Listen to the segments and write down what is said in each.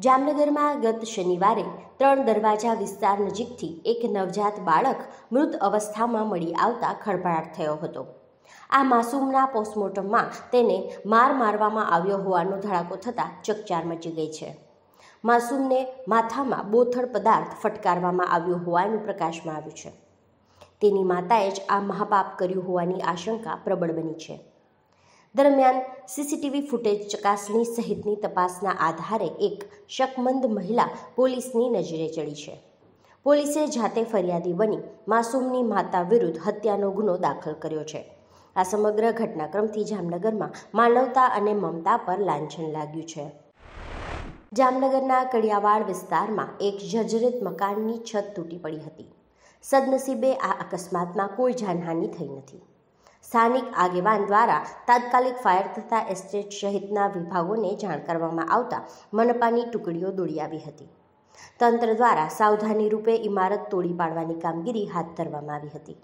જામનગરમાં ગત શનિવારે 3 દરવાજા વિસ્તાર નજીકથી એક નવજાત બાળક મૃત અવસ્થામાં મળી આવતા ખળભળાટ થયો હતો। આ માસૂમના પોસ્ટમોર્ટમમાં તેને મારવામાં આવ્યો હોવાનો ધડાકો થતાં ચકચાર મચી ગઈ છે। માસૂમને માથામાં બોથડ પદાર્થ ફટકારવામાં આવ્યો હોવાનું પ્રકાશમાં આવ્યું છે। તેની માતાએ જ આ મહાપાપ કર્યું હોવાની આશંકા પ્રબળ બની છે। દરમિયાન સીસીટીવી ફૂટેજ ચકાસણી સહિતની તપાસના આધારે એક શકમંદ મહિલા પોલીસની નજરે ચડી છે। પોલીસે જાતે ફરિયાદી બની માસૂમની માતા વિરુદ્ધ હત્યાનો ગુનો દાખલ કર્યો છે। આ સમગ્ર ઘટનાક્રમથી જામનગરમાં માનવતા અને મમતા પર લાંછન લાગ્યું છે। જામનગરના કડિયાવાડ વિસ્તારમાં એક જર્જરિત મકાનની છત તૂટી પડી હતી। સદનસીબે આ અકસ્માતમાં કોઈ જાનહાનિ થઈ નથી। સ્થાનિક આગેવાન દ્વારા તાત્કાલિક ફાયર તથા એસ્ટેટ સહિતના વિભાગોને જાણ કરવામાં આવતા મનપાની ટુકડીઓ દોડી આવી હતી। તંત્ર દ્વારા સાવધાની રૂપે ઇમારત તોડી પાડવાની કામગીરી હાથ ધરવામાં આવી હતી।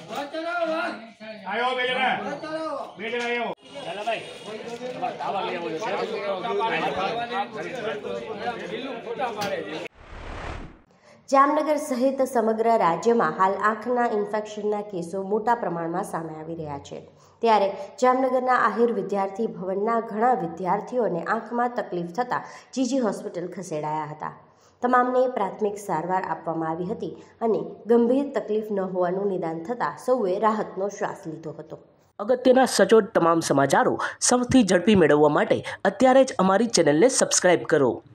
જામનગર સહિત સમગ્ર રાજ્યમાં હાલ આંખના ઇન્ફેક્શનના કેસો મોટા પ્રમાણમાં સામે આવી રહ્યા છે। ત્યારે જામનગરના આહિર વિદ્યાર્થી ભવનના ઘણા વિદ્યાર્થીઓને આંખમાં તકલીફ થતાં જીજી હોસ્પિટલ ખસેડાયા હતા। તમામને પ્રાથમિક સારવાર આપવામાં આવી હતી અને ગંભીર તકલીફ ન હોવાનું નિદાન થતાં સૌએ રાહતનો શ્વાસ લીધો હતો। અગત્યના સચોટ તમામ સમાચારો સૌથી ઝડપી મેળવવા માટે અત્યારે જ અમારી ચેનલને સબસ્ક્રાઇબ કરો।